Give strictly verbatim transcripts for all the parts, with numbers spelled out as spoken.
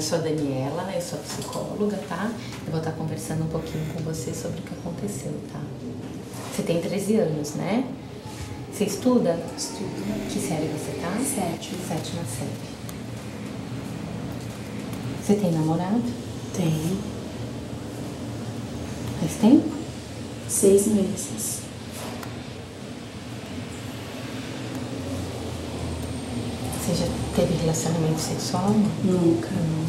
sou a Daniela, eu sou psicóloga, tá? Eu vou estar conversando um pouquinho com você sobre o que aconteceu, tá? Você tem treze anos, né? Você estuda? Estudo. Que série você tá? Sétima. Sétima série. Você tem namorado? Tenho. Faz tempo? Seis meses. Você já teve relacionamento sexual? Nunca. Não.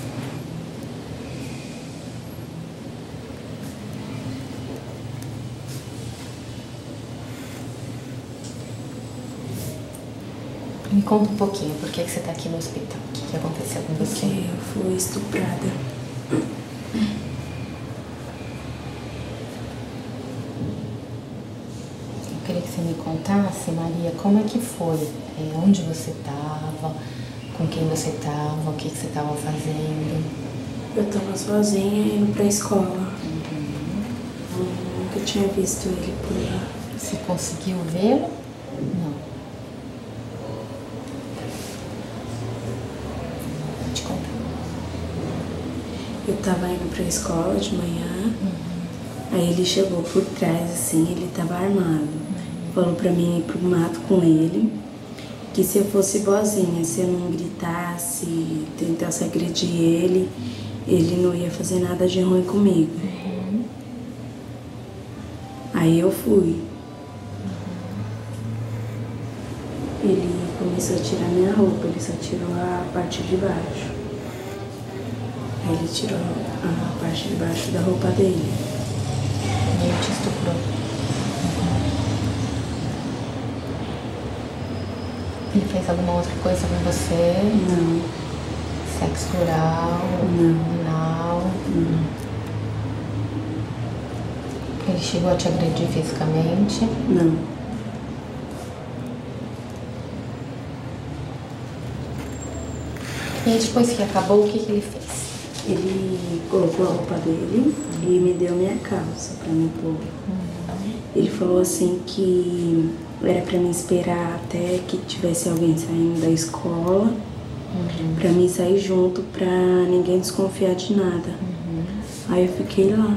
Me conta um pouquinho, por que que você tá aqui no hospital? O que que aconteceu com você? Porque eu fui estuprada. Eu queria que você me contasse, Maria, como é que foi? É, onde você estava? Com quem você estava? O que que você estava fazendo? Eu tava sozinha indo pra escola. Uhum. Eu nunca tinha visto ele por lá. Você conseguiu vê-lo? Não. Vou te contar. Eu tava indo pra escola de manhã. Uhum. Aí ele chegou por trás, assim, ele tava armado. Uhum. Falou pra mim ir pro mato com ele. Que se eu fosse boazinha, se eu não gritasse, tentasse agredir ele, ele não ia fazer nada de ruim comigo. Uhum. Aí eu fui. Uhum. Ele começou a tirar minha roupa, ele só tirou a parte de baixo. Aí ele tirou a parte de baixo da roupa dele. E ele te estuprou. Ele fez alguma outra coisa com você? Não. Sexo oral? Não. Anal? Não. Ele chegou a te agredir fisicamente? Não. E aí, depois que acabou, o que que ele fez? Ele colocou a roupa dele e me deu minha calça pra me pôr. Uhum. Ele falou assim que era pra mim esperar até que tivesse alguém saindo da escola, uhum. Pra mim sair junto, pra ninguém desconfiar de nada. Uhum. Aí eu fiquei lá.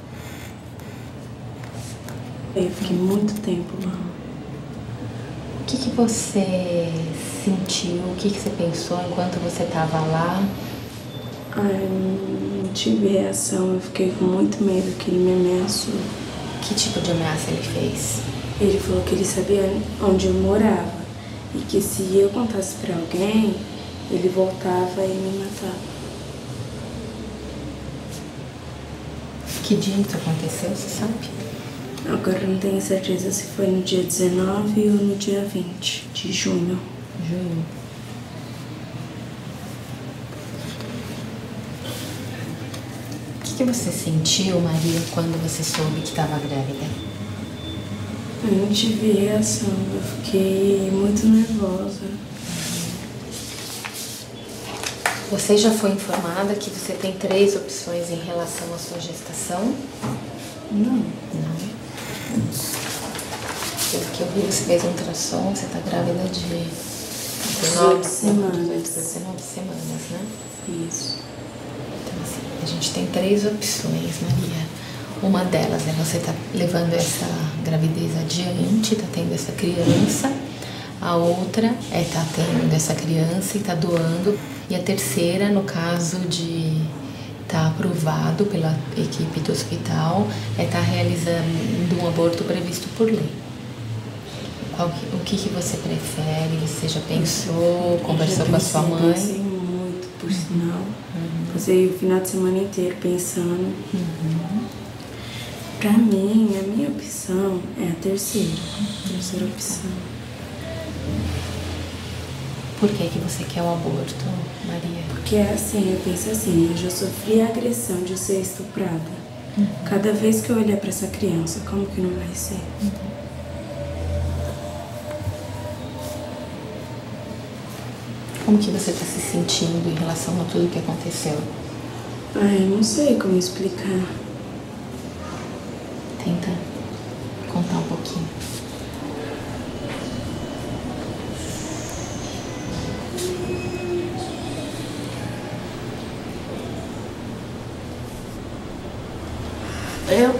Aí eu fiquei muito tempo lá. O que que você sentiu, o que que você pensou enquanto você estava lá? Ai, eu não tive reação, eu fiquei com muito medo que ele me ameaçou. Que tipo de ameaça ele fez? Ele falou que ele sabia onde eu morava e que se eu contasse pra alguém, ele voltava e me matava. Que dia isso aconteceu, você sabe? Agora eu não tenho certeza se foi no dia dezenove ou no dia vinte de junho. Junho. O que que você sentiu, Maria, quando você soube que estava grávida? Eu não tive reação, eu fiquei muito nervosa. Você já foi informada que você tem três opções em relação à sua gestação? Não. Não. Pelo que eu vi, você fez um ultrassom, você está grávida de dezenove semanas. dezenove semanas, né? Isso. Então, assim, a gente tem três opções, Maria. Uma delas é você tá levando essa gravidez adiante, tá tendo essa criança. A outra é tá tendo essa criança e tá doando. E a terceira, no caso de tá aprovado pela equipe do hospital, é tá realizando um aborto previsto por lei. Qual que, o que que você prefere? Você já pensou, conversou já com a sua mãe? Pensei muito, por sinal. Uhum. Passei o final de semana inteiro pensando. Uhum. Pra mim, a minha opção é a terceira, a terceira opção. Por que que você quer o aborto, Maria? Porque assim, eu penso assim, eu já sofri a agressão de ser estuprada. Uhum. Cada vez que eu olhar pra essa criança, como que não vai ser? Uhum. Como que você está se sentindo em relação a tudo que aconteceu? Ai, eu não sei como explicar. Tenta contar um pouquinho.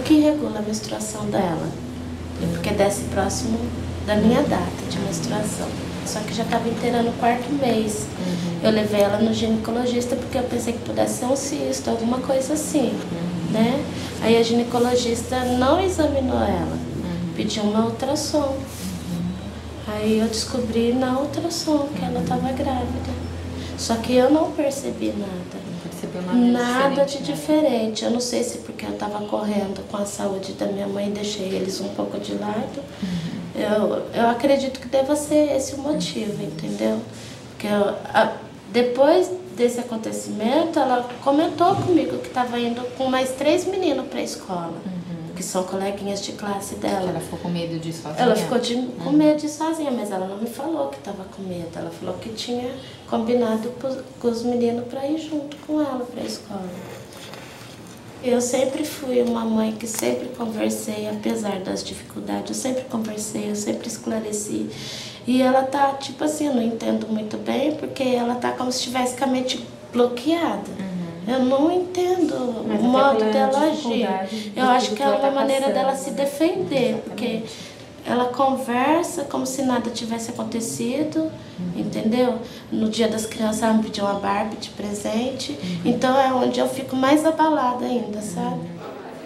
que regula a menstruação dela, porque desce próximo da minha data de menstruação. Só que já estava inteirando o quarto mês. Uhum. Eu levei ela no ginecologista porque eu pensei que pudesse ser um cisto, alguma coisa assim, uhum. né? Aí a ginecologista não examinou ela, uhum. pediu uma ultrassom. Uhum. Aí eu descobri na ultrassom que ela estava grávida. Só que eu não percebi nada. Não percebeu nada, nada de diferente, diferente. Eu não sei se porque eu estava correndo com a saúde da minha mãe e deixei eles um pouco de lado. Uhum. Eu, eu acredito que deva ser esse o motivo, entendeu? Porque eu, a, depois desse acontecimento, ela comentou comigo que estava indo com mais três meninos para a escola, uhum. que são coleguinhas de classe dela. Ela ficou com medo de ir sozinha? Ela ficou de, uhum. com medo de ir sozinha, mas ela não me falou que estava com medo. Ela falou que tinha combinado com os meninos para ir junto com ela para a escola. Eu sempre fui uma mãe que sempre conversei, apesar das dificuldades, eu sempre conversei, eu sempre esclareci. E ela tá, tipo assim, eu não entendo muito bem, porque ela tá como se estivesse com a mente bloqueada. Uhum. Eu não entendo Mas o modo dela agir. Eu acho que é uma tá maneira passando, dela se defender, né? Porque ela conversa como se nada tivesse acontecido, uhum. entendeu? No dia das crianças ela me pediu uma Barbie de presente, uhum. então é onde eu fico mais abalada ainda, sabe? Uhum.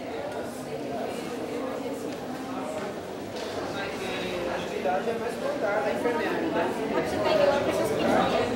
A atividade é mais voltada à enfermeira, né? Você tem que ir lá para essas crianças.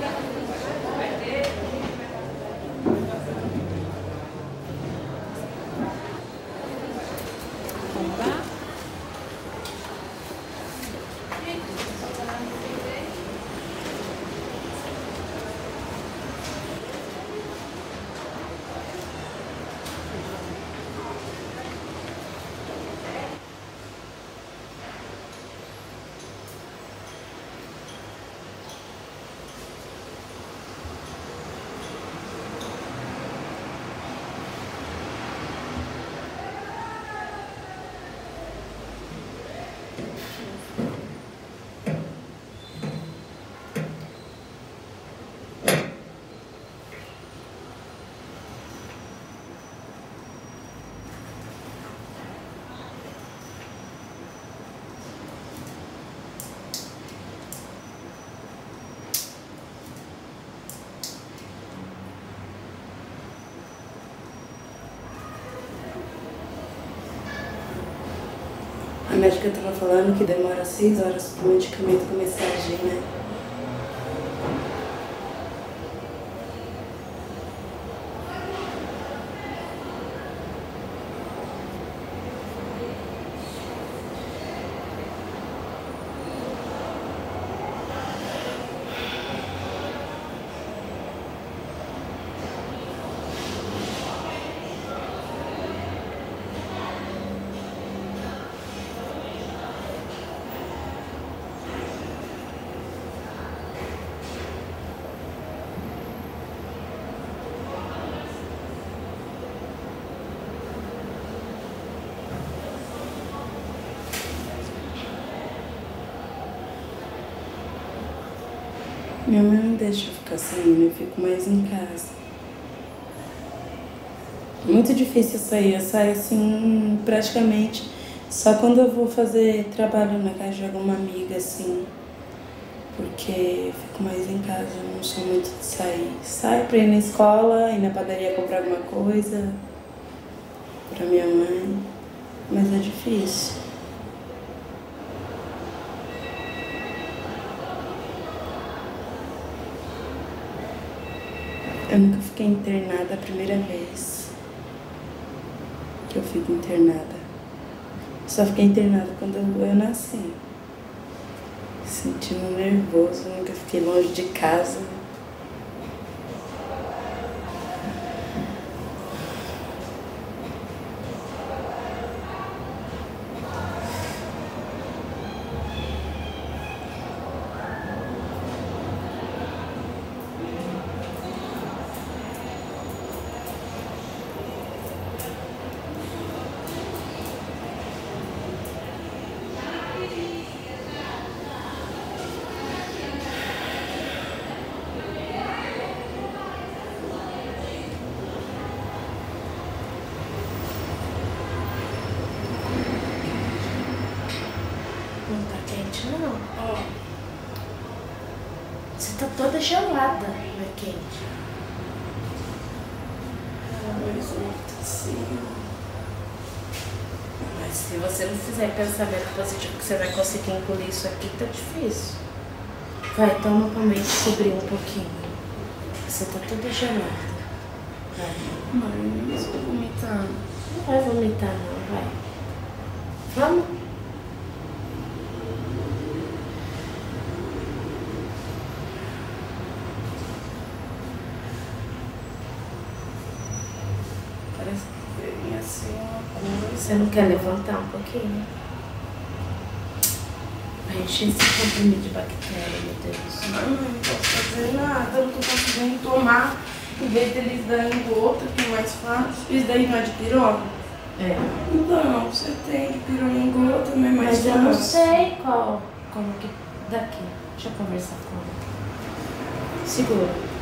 A médica estava falando que demora seis horas para o medicamento começar a agir, né? Minha mãe não deixa eu ficar saindo, eu fico mais em casa. Muito difícil sair, eu saio assim praticamente só quando eu vou fazer trabalho na casa de alguma amiga, assim. Porque eu fico mais em casa, eu não sou muito de sair. Saio pra ir na escola, ir na padaria comprar alguma coisa pra minha mãe, mas é difícil. Eu nunca fiquei internada a primeira vez que eu fico internada. Só fiquei internada quando eu, eu nasci. Sentindo nervoso, nunca fiquei longe de casa. Não tá quente, não. Ó. Você tá toda gelada, não é quente. Mas se você não fizer pensamento positivo que você vai conseguir engolir isso aqui, tá difícil. Vai, toma pra mim cobrir um pouquinho. Você tá toda gelada. Vai. Mãe, eu estou vomitando. Não vai vomitar não, vai. Vamos? Parece que ia ser uma coisa. Você não quer levantar um pouquinho? Vai encher esse comprimido de bactéria, meu Deus. Mãe, não posso fazer nada, eu não tô conseguindo tomar. Em vez deles darem gota, que é mais fácil. Isso daí não é de pirona? É. Não, você tem de pirona em gota, não é mais Mas fácil. eu não sei qual, como que... Daqui, deixa eu conversar com ela. Segura.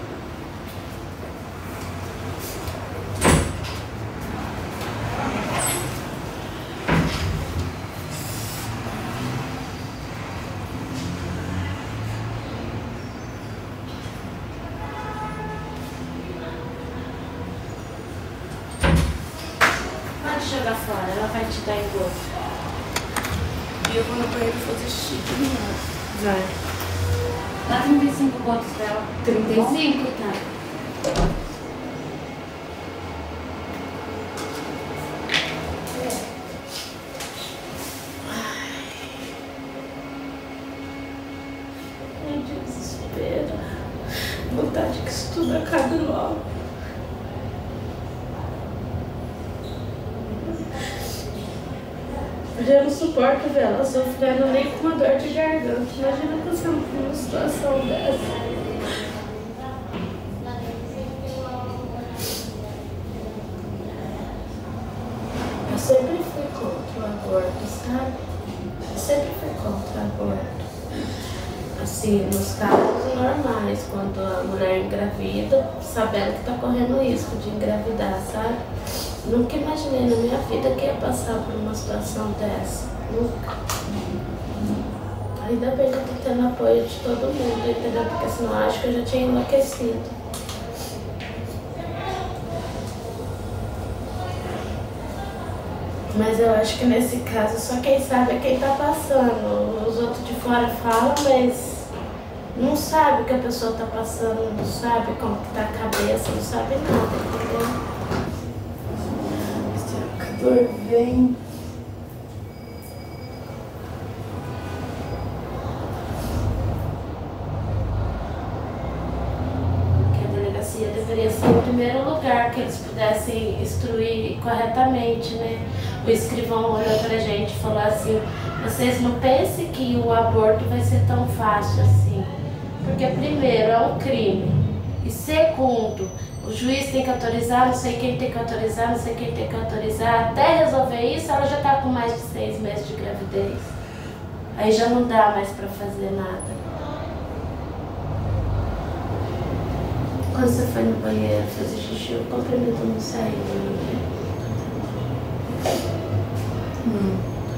Pode jogar fora, ela vai te dar engodo. E eu vou no banheiro fazer xixi de novo. Vai. Dá trinta e cinco gotas dela. trinta e cinco? Tá. Ai, desespero. Vontade que isso tudo acabe logo. Eu já não suporto ver ela sofrendo nem com uma dor de garganta. Imagina passando por uma situação dessa. Eu sempre fui contra o aborto, sabe? Eu sempre fui contra o aborto. Assim, nos casos normais, quando a mulher engravida, sabendo que tá correndo risco de engravidar, sabe? Nunca imaginei na minha vida que ia passar por uma situação dessa. Nunca. Ainda bem que eu tô tendo apoio de todo mundo, entendeu? Porque senão eu acho que eu já tinha enlouquecido. Mas eu acho que nesse caso só quem sabe é quem tá passando. Os outros de fora falam, mas não sabe o que a pessoa tá passando, não sabe como que tá a cabeça, não sabe nada, entendeu? A dor vem. Que a delegacia deveria ser o primeiro lugar que eles pudessem instruir corretamente, né? O escrivão olhou pra gente e falou assim: vocês não pensem que o aborto vai ser tão fácil assim. Porque primeiro é um crime. E segundo, o juiz tem que autorizar, não sei quem tem que autorizar, não sei quem tem que autorizar. Até resolver isso, ela já tá com mais de seis meses de gravidez. Aí já não dá mais pra fazer nada. Quando você foi no banheiro fazer xixi, o comprimido não saiu, né? Hum.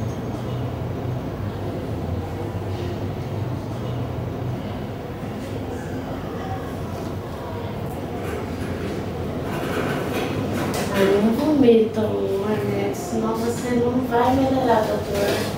Aí não vomita o remédio, senão você não vai melhorar da dor.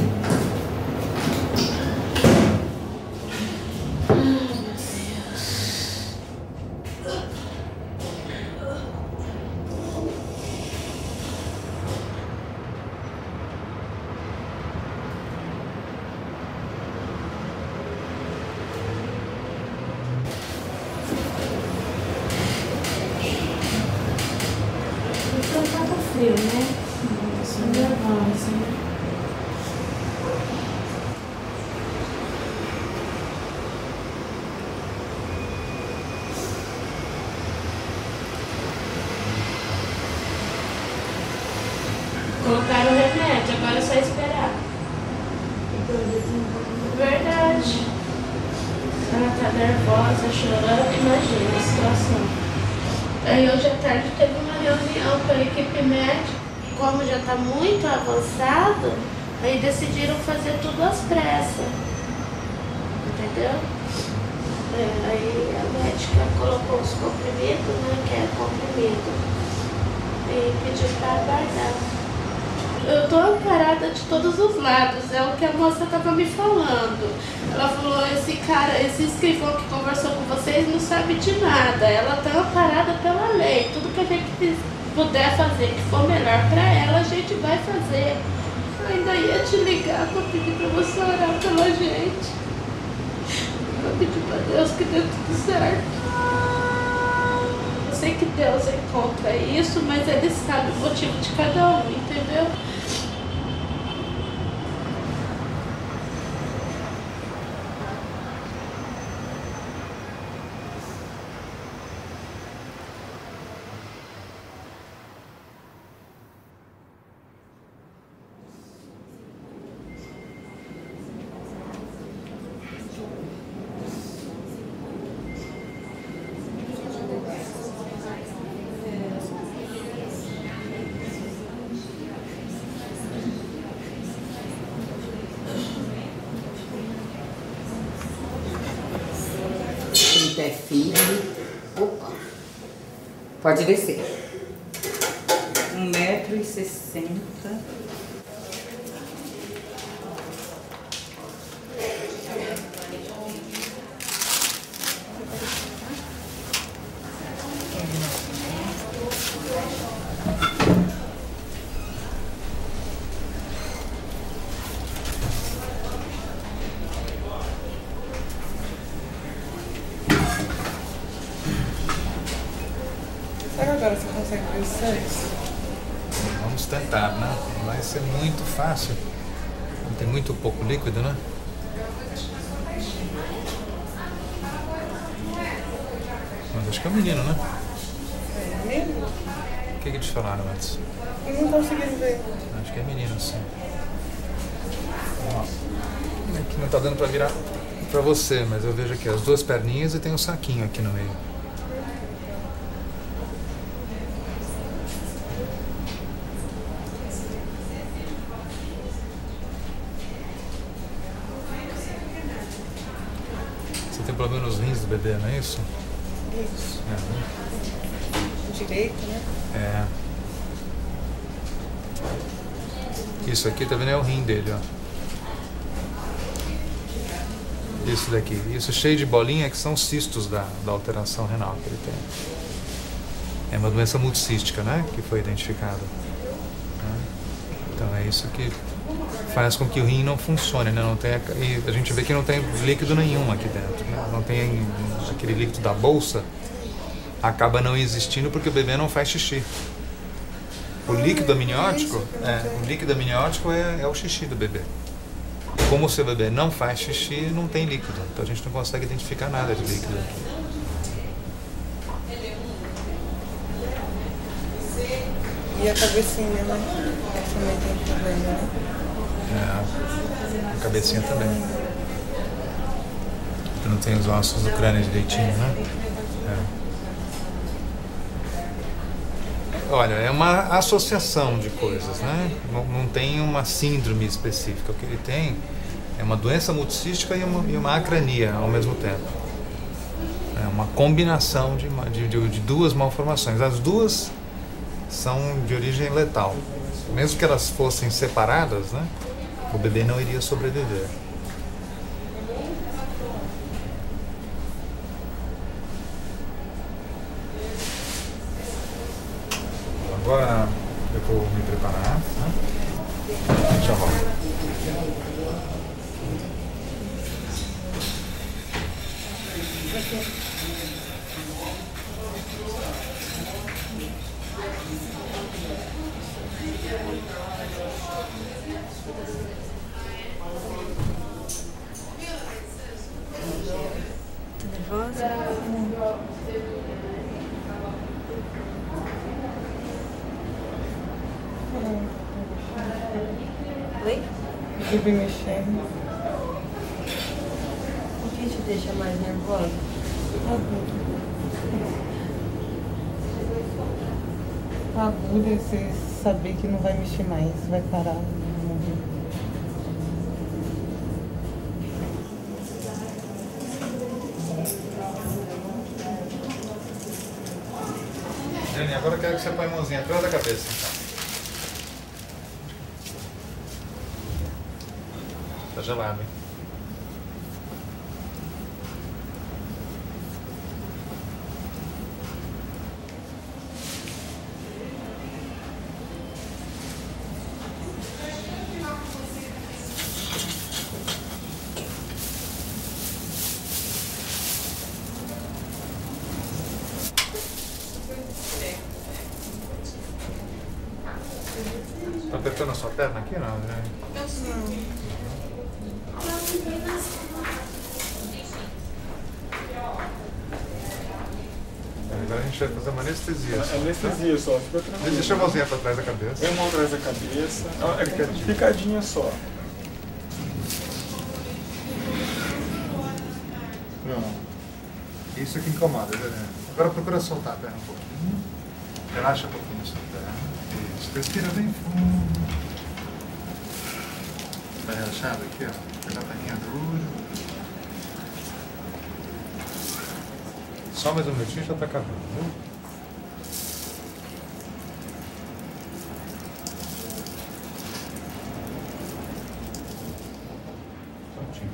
Frio, né? Nossa, nervosa, né? Colocaram o remédio, agora é só esperar. Verdade. Ela tá nervosa, chorando, imagina a situação. Aí hoje à tarde teve uma reunião com a equipe médica, como já está muito avançado, Aí decidiram fazer tudo às pressas, entendeu? É, aí a médica colocou os comprimidos, né, que é comprimido, e pediu para aguardar. Eu tô amparada de todos os lados, é o que a moça tava me falando. Ela falou, esse cara, esse escrivão que conversou com vocês não sabe de nada. Ela tá amparada pela lei. Tudo que a gente puder fazer, que for melhor pra ela, a gente vai fazer. Eu ainda ia te ligar pra pedir pra você orar pela gente. Pra pedir pra Deus que dê tudo certo. Eu sei que Deus é contra isso, mas Ele sabe o motivo de cada um, entendeu? Pé firme. Opa. Pode descer. Um metro e sessenta. Será que agora você consegue ver os seis? Vamos tentar, né? Vai ser muito fácil. Tem muito pouco líquido, né? Mas acho que é o menino, né? É menino? O que que eles falaram antes? Eu não consegui ver. Acho que é menino, sim. Ó, aqui não tá dando pra virar pra você, mas eu vejo aqui as duas perninhas e tem um saquinho aqui no meio. Você tem problema nos rins do bebê, não é isso? Isso. É. Direito, né? É. Isso aqui, tá vendo? É o rim dele, ó. Isso daqui. Isso cheio de bolinha que são cistos da, da alteração renal que ele tem. É uma doença multicística, né? Que foi identificada. Então é isso que faz com que o rim não funcione, né? Não tenha, e a gente vê que não tem líquido nenhum aqui dentro, né? Não tem aquele líquido da bolsa, acaba não existindo porque o bebê não faz xixi. O líquido amniótico, é, o líquido amniótico é, é o xixi do bebê. Como o seu bebê não faz xixi, não tem líquido, então a gente não consegue identificar nada de líquido aqui. E a cabecinha, né? Também tem problema, né? É, a cabecinha também. Não tem os ossos do crânio direitinho, né? É. Olha, é uma associação de coisas, né? Não, não tem uma síndrome específica. O que ele tem é uma doença multicística e uma, e uma acrania ao mesmo tempo. É uma combinação de, de, de, de duas malformações. As duas são de origem letal. Mesmo que elas fossem separadas, né? O bebê não iria sobreviver. Agora eu vou me preparar, né? Já volto. Tá nervosa? Oi? Vive mexendo. O que te deixa mais nervosa? A agulha, você saber que não vai mexer mais, vai parar, morrer. Aninha, agora eu quero que você põe a mãozinha atrás da cabeça, então. Tá gelado, hein? Tá apertando a sua perna aqui, não? Né? Agora a gente vai fazer uma anestesia. Só, anestesia tá? Só, fica tranquilo. Deixa a mãozinha pra trás da cabeça. Põe a mão atrás da cabeça. Ah, é picadinha. Picadinha só. Não. Isso que incomoda, né? Agora procura soltar a perna um pouquinho. Relaxa um pouquinho sua perna. Isso. Respira bem fundo. Vai relaxado aqui, ó. Pegar a perninha dura. Só mais um minutinho e já tá acabando, viu? Prontinho.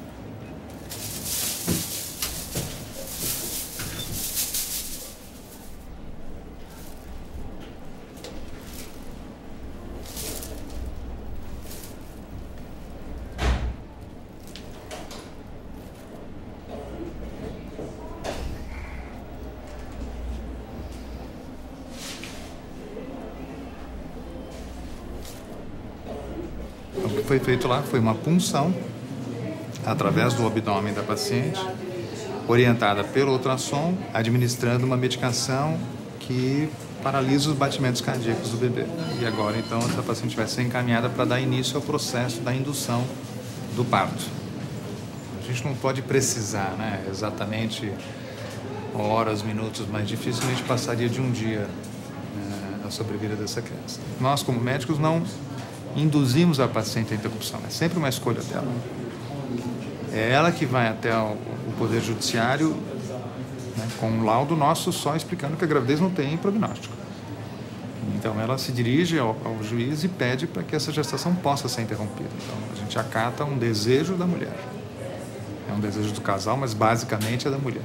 O que foi feito lá foi uma punção através do abdômen da paciente, orientada pelo ultrassom, administrando uma medicação que paralisa os batimentos cardíacos do bebê. E agora, então, essa paciente vai ser encaminhada para dar início ao processo da indução do parto. A gente não pode precisar, né, exatamente horas, minutos, mas dificilmente passaria de um dia, né, a sobrevida dessa criança. Nós, como médicos, não induzimos a paciente à interrupção, é sempre uma escolha dela. É ela que vai até o, o Poder Judiciário, né, com um laudo nosso só explicando que a gravidez não tem prognóstico. Então ela se dirige ao, ao juiz e pede para que essa gestação possa ser interrompida. Então a gente acata um desejo da mulher. É um desejo do casal, mas basicamente é da mulher.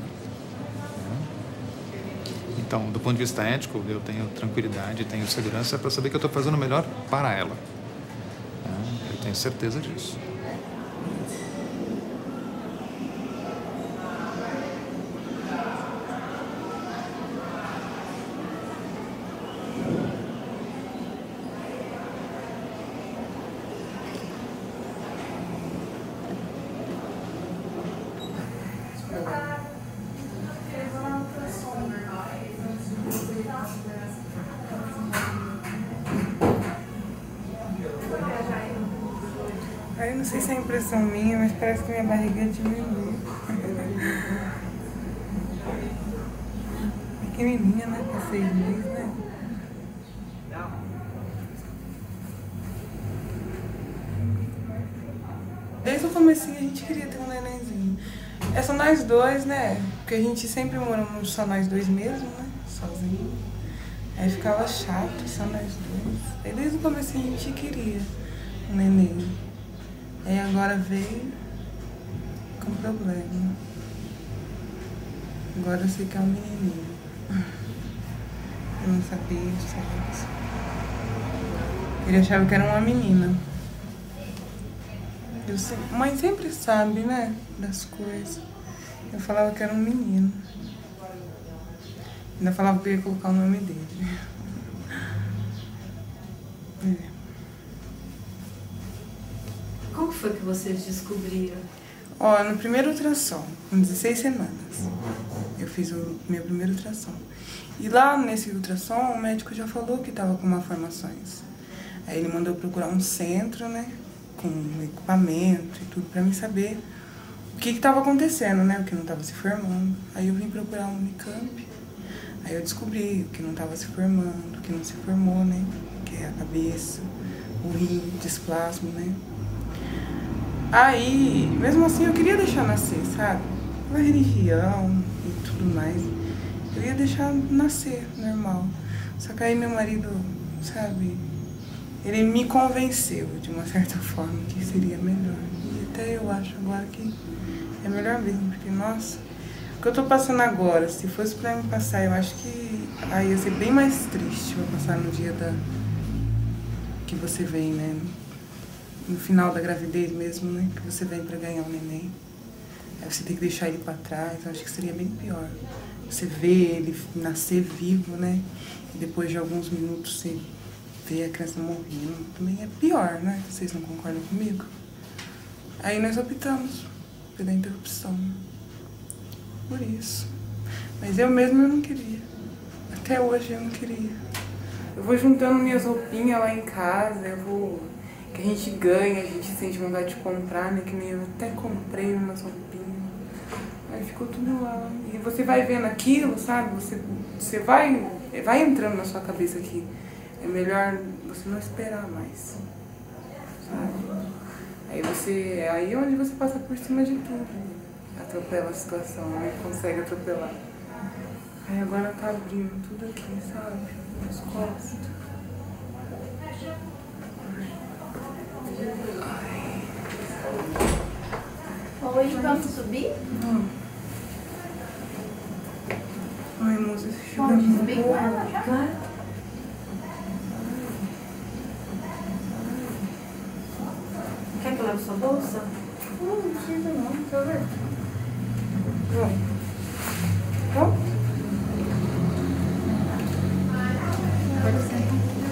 Então, do ponto de vista ético, eu tenho tranquilidade, tenho segurança para saber que eu estou fazendo o melhor para ela. Eu tenho certeza disso. Aí não sei se é impressão minha, mas parece que minha barriga diminuiu. Pequenininha, né? Pra seis meses, né? Desde o comecinho a gente queria ter um nenenzinho. É só nós dois, né? Porque a gente sempre moramos só nós dois mesmo, né? Sozinho. Aí ficava chato, só nós dois. Aí desde o comecinho a gente queria um neném. Aí agora veio com problema. Agora eu sei que é um menininho. Eu não sabia disso. Ele achava que era uma menina. Eu sempre, mãe sempre sabe, né, das coisas. Eu falava que era um menino. Ainda falava que eu ia colocar o nome dele. É. Como foi que vocês descobriram? Ó, no primeiro ultrassom, com dezesseis semanas, eu fiz o meu primeiro ultrassom. E lá nesse ultrassom, o médico já falou que estava com malformações. Aí ele mandou procurar um centro, né, com equipamento e tudo, pra mim saber o que estava acontecendo, né, o que não estava se formando. Aí eu vim procurar um Unicamp, aí eu descobri o que não estava se formando, o que não se formou, né, que é a cabeça, o rim, o displasma, né. Aí, mesmo assim, eu queria deixar nascer, sabe? Uma religião e tudo mais. Eu ia deixar nascer, normal. Só que aí meu marido, sabe, ele me convenceu de uma certa forma que seria melhor. E até eu acho agora que é melhor mesmo, porque, nossa, o que eu tô passando agora, se fosse pra me passar, eu acho que aí ia ser bem mais triste pra passar no dia da que você vem, né? No final da gravidez mesmo, né? Que você vem pra ganhar um neném. Aí você tem que deixar ele pra trás, eu acho que seria bem pior. Você vê ele nascer vivo, né? E depois de alguns minutos você vê a criança morrendo. Também é pior, né? Vocês não concordam comigo? Aí nós optamos pela interrupção. Por isso. Mas eu mesma eu não queria. Até hoje eu não queria. Eu vou juntando minhas roupinhas lá em casa, eu vou... que a gente ganha, a gente sente vontade de comprar, né? Que nem eu até comprei umas roupinhas. Aí ficou tudo lá. E você vai vendo aquilo, sabe? Você, você vai, vai entrando na sua cabeça que é melhor você não esperar mais. Sabe? Aí você... Aí é onde você passa por cima de tudo. Atropela a situação, aí consegue atropelar. Aí agora tá abrindo tudo aqui, sabe? Nas costas. Oi, vamos subir? Hum. Ai, moça, esse chuva é Pode muito subir com ela já? Claro. Quer que eu leve sua bolsa? Não, não precisa não, quer ver? Vamos. Vamos? Pode ser.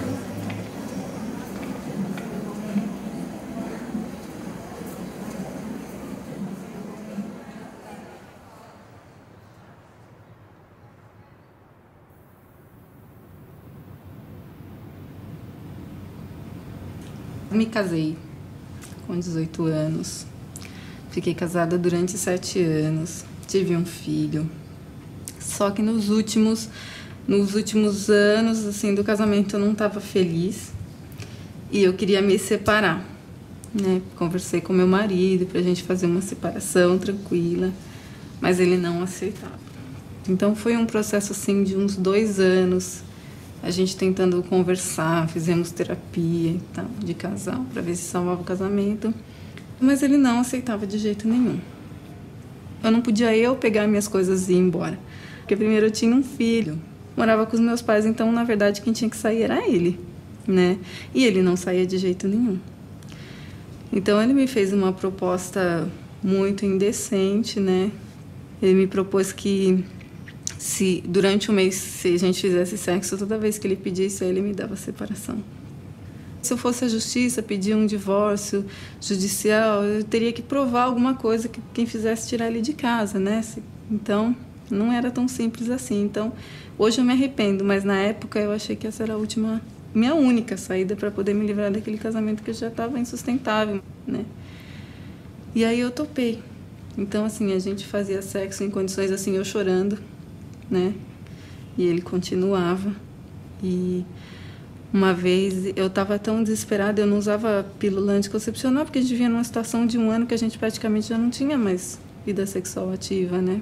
Me casei com dezoito anos, fiquei casada durante sete anos, tive um filho. Só que nos últimos, nos últimos anos assim, do casamento eu não estava feliz e eu queria me separar, né? Conversei com meu marido para a gente fazer uma separação tranquila, mas ele não aceitava. Então foi um processo assim de uns dois anos, a gente tentando conversar, fizemos terapia e tal, de casal, para ver se salvava o casamento. Mas ele não aceitava de jeito nenhum. Eu não podia eu pegar minhas coisas e ir embora. Porque primeiro eu tinha um filho, morava com os meus pais, então na verdade quem tinha que sair era ele, né? E ele não saía de jeito nenhum. Então ele me fez uma proposta muito indecente, né? Ele me propôs que se durante um mês, se a gente fizesse sexo, toda vez que ele pedisse, ele me dava separação. Se eu fosse à justiça pedir um divórcio judicial, eu teria que provar alguma coisa que quem fizesse tirar ele de casa, né? Então, não era tão simples assim. Então, hoje eu me arrependo, mas na época eu achei que essa era a última, minha única saída para poder me livrar daquele casamento que já estava insustentável, né? E aí eu topei. Então, assim, a gente fazia sexo em condições assim, eu chorando, né? E ele continuava. E uma vez eu estava tão desesperada, eu não usava pílula anticoncepcional porque a gente vivia numa situação de um ano que a gente praticamente já não tinha mais vida sexual ativa, né?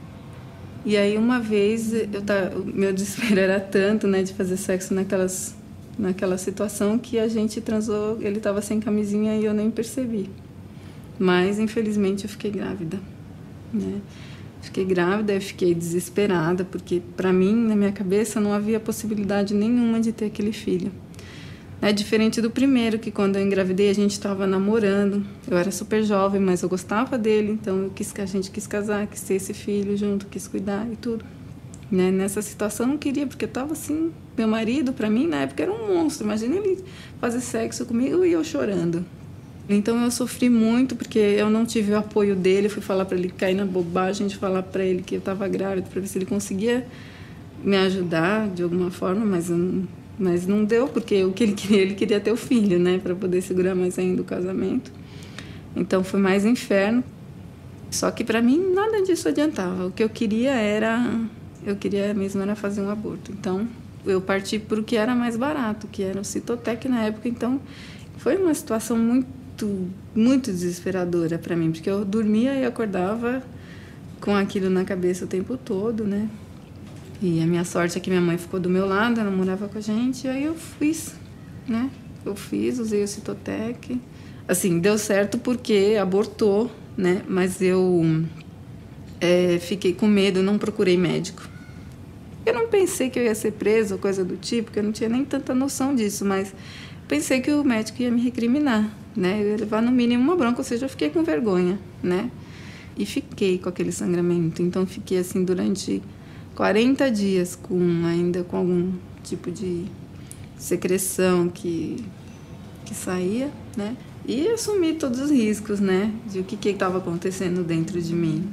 E aí uma vez eu tá, o meu desespero era tanto, né, de fazer sexo naquelas naquela situação que a gente transou, ele estava sem camisinha e eu nem percebi. Mas infelizmente eu fiquei grávida, né? Fiquei grávida, eu fiquei desesperada, porque para mim, na minha cabeça, não havia possibilidade nenhuma de ter aquele filho. É diferente do primeiro, que quando eu engravidei a gente estava namorando, eu era super jovem, mas eu gostava dele, então eu quis, a gente quis casar, quis ter esse filho junto, quis cuidar e tudo. Né? Nessa situação eu não queria, porque eu estava assim, meu marido, para mim, na época era um monstro, imagina ele fazer sexo comigo e eu chorando. Então eu sofri muito porque eu não tive o apoio dele, fui falar para ele cair na bobagem de falar para ele que eu estava grávida, para ver se ele conseguia me ajudar de alguma forma, mas, eu, mas não deu, porque o que ele queria, ele queria ter o filho, né, para poder segurar mais ainda o casamento. Então foi mais inferno. Só que para mim nada disso adiantava. O que eu queria era, eu queria mesmo era fazer um aborto. Então eu parti para o que era mais barato, que era o Citotec na época. Então foi uma situação muito muito desesperadora para mim, porque eu dormia e acordava com aquilo na cabeça o tempo todo, né? E a minha sorte é que minha mãe ficou do meu lado, ela morava com a gente, e aí eu fiz, né? Eu fiz, usei o Citotec. Assim, deu certo porque abortou, né? Mas eu é, fiquei com medo, não procurei médico. Eu não pensei que eu ia ser presa ou coisa do tipo, porque eu não tinha nem tanta noção disso, mas pensei que o médico ia me recriminar, né? Eu ia levar no mínimo uma bronca, ou seja, eu fiquei com vergonha, né? E fiquei com aquele sangramento. Então, fiquei assim durante quarenta dias com, ainda com algum tipo de secreção que, que saía, né? E assumi todos os riscos, né? De o que estava acontecendo dentro de mim.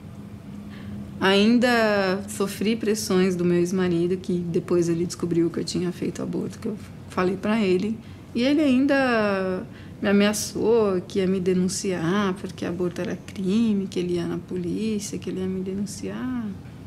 Ainda sofri pressões do meu ex-marido, que depois ele descobriu que eu tinha feito aborto, que eu falei para ele. E ele ainda me ameaçou que ia me denunciar, porque aborto era crime, que ele ia na polícia, que ele ia me denunciar.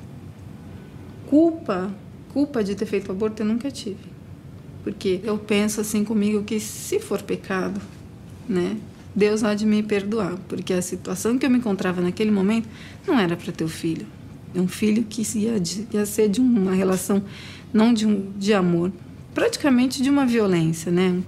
Culpa, culpa de ter feito aborto eu nunca tive. Porque eu penso assim comigo que se for pecado, né, Deus há de me perdoar. Porque a situação que eu me encontrava naquele momento não era para ter o filho. Um filho que ia, de, ia ser de uma relação, não de, um, de amor, praticamente de uma violência, né?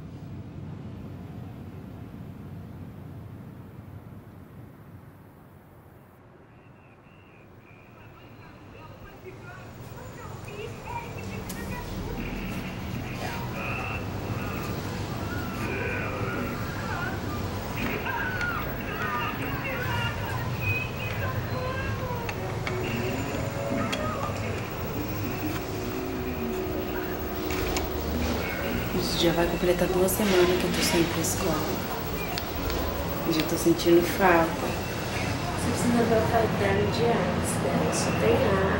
Já vai completar duas semanas que eu tô sem ir pra escola. Já tô sentindo falta. Você precisa ver o caderno de artes dela, só tem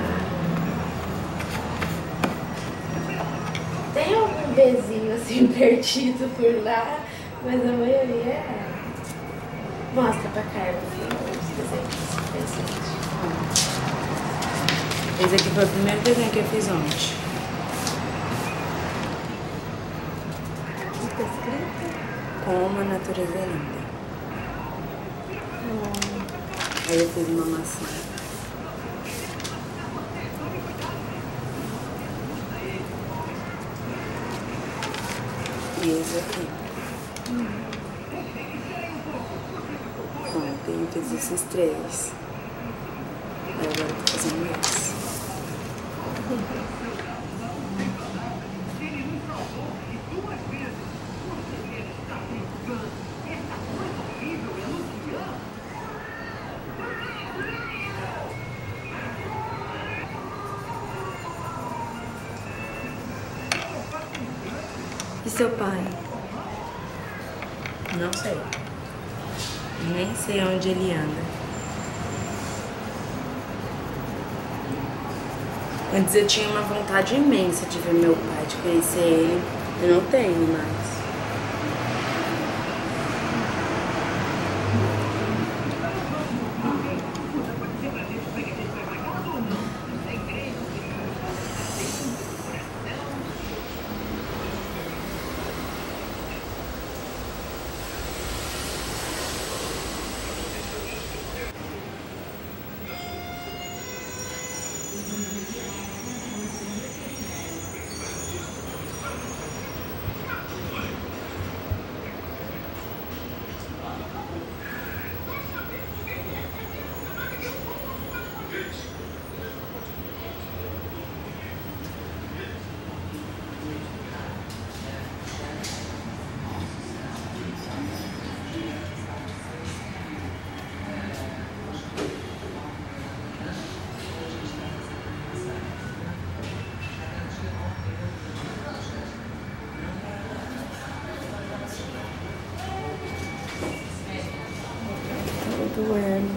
A. Tem algum bezinho assim perdido por lá, mas a maioria é. Mostra pra Carla os desenhos presentes. Esse aqui foi o primeiro desenho que eu fiz ontem. Tá escrito? Como a natureza é linda. Hum. Aí eu fiz uma maçã. E esse aqui. Hum. Ontem eu fiz esses três. Aí agora eu tô fazendo esse. E seu pai? Não sei. Nem sei onde ele anda. Antes eu tinha uma vontade imensa de ver meu pai, de conhecer ele. Eu não tenho mais. Doendo.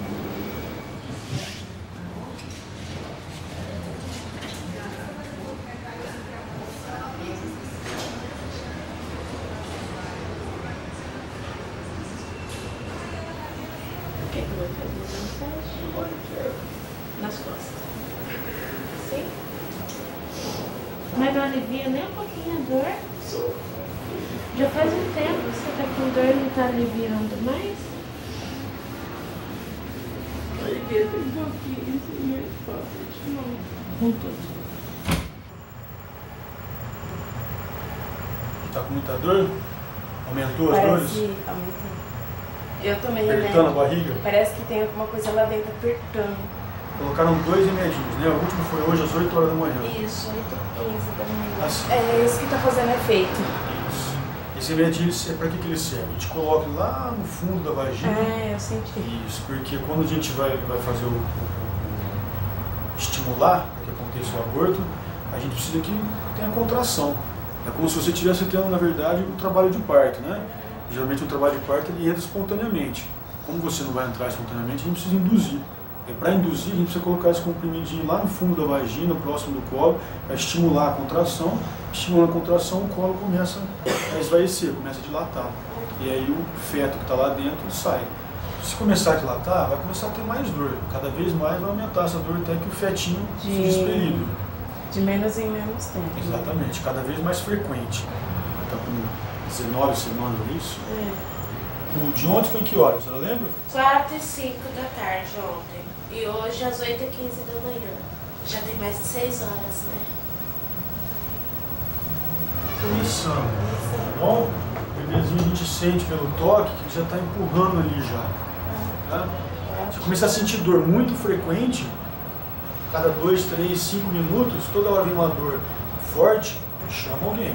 O que que eu vou fazer? Nas costas. Sim? Mas não alivia nem um pouquinho a dor? Já faz um tempo que você tá com dor e não tá aliviando mais? Bia, tem um pouquinho, assim, muito forte, não. Com tudo. Tá com muita dor? Aumentou as Parece dores? que aumentou. Eu tomei Apertando remédio. a barriga? Parece que tem alguma coisa lá dentro apertando. Colocaram dois remedinhos, né? O último foi hoje às oito horas da manhã. Isso, oito e quinze da manhã. Assim. É isso que tá fazendo efeito. Isso. Esse remedinho, para que, que ele serve? A gente coloca lá no fundo da vagina. É, eu senti. Isso, porque quando a gente vai, vai fazer o, o, o estimular para que aconteça o aborto, a gente precisa que tenha contração. É como se você estivesse tendo, na verdade, um trabalho de parto, né? Geralmente um trabalho de parto ele entra espontaneamente. Como você não vai entrar espontaneamente, a gente precisa induzir. E para induzir, a gente precisa colocar esse comprimidinho lá no fundo da vagina, próximo do colo, para estimular a contração. Estimulando a contração, o colo começa a esvaecer, começa a dilatar. E aí o feto que está lá dentro sai. Se começar a dilatar, vai começar a ter mais dor. Cada vez mais vai aumentar essa dor até que o fetinho De... seja expelido. De menos em menos tempo. Exatamente, cada vez mais frequente. Está com dezenove semanas, é isso? É. O de ontem foi que horas, você lembra? quatro e cinco da tarde ontem. E hoje às oito e quinze da manhã. Já tem mais de seis horas, né? Começando, tá bom? O bebezinho a gente sente pelo toque que ele já está empurrando ali já. Tá? Se começar a sentir dor muito frequente, cada dois, três, cinco minutos, toda hora vem uma dor forte, chama alguém.